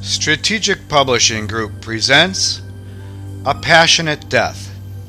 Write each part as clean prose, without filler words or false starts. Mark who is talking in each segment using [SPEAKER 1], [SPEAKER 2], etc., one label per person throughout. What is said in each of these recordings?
[SPEAKER 1] Strategic Publishing Group presents A Passionate Death.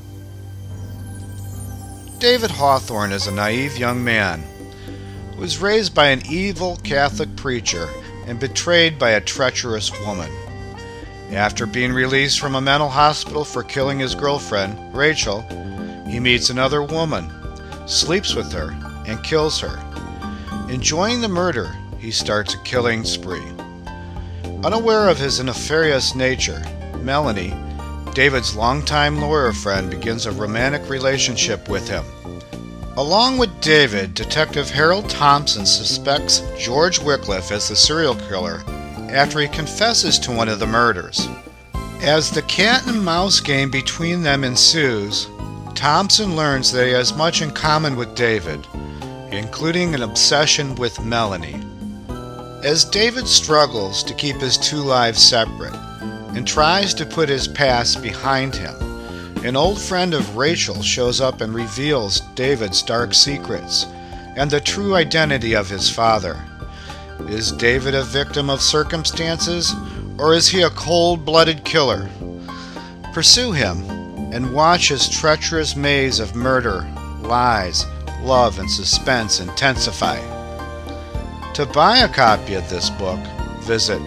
[SPEAKER 1] David Hawthorne is a naive young man who was raised by an evil Catholic preacher and betrayed by a treacherous woman. After being released from a mental hospital for killing his girlfriend, Rachel, he meets another woman, sleeps with her, and kills her. Enjoying the murder, he starts a killing spree. Unaware of his nefarious nature, Melanie, David's longtime lawyer friend, begins a romantic relationship with him. Along with David, Detective Harold Thompson suspects George Wycliffe as the serial killer after he confesses to one of the murders. As the cat and mouse game between them ensues, Thompson learns that he has much in common with David, including an obsession with Melanie. As David struggles to keep his two lives separate and tries to put his past behind him, an old friend of Rachel shows up and reveals David's dark secrets and the true identity of his father. Is David a victim of circumstances, or is he a cold-blooded killer? Pursue him and watch his treacherous maze of murder, lies, love, and suspense intensify. To buy a copy of this book, visit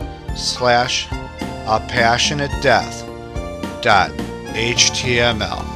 [SPEAKER 1] www.eloquentbooks.com/apassionatedeath.html.